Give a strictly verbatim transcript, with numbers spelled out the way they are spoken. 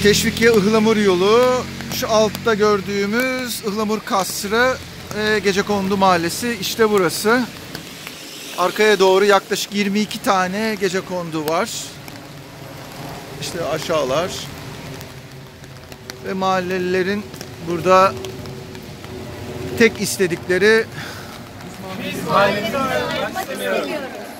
Teşvikiye Ihlamur yolu. Şu altta gördüğümüz Ihlamur Kasrı ve Gecekondu Mahallesi işte burası. Arkaya doğru yaklaşık yirmi iki tane gecekondu var. İşte aşağılar. Ve mahallelilerin burada tek istedikleri biz mahallemizi bırakmak istemiyoruz.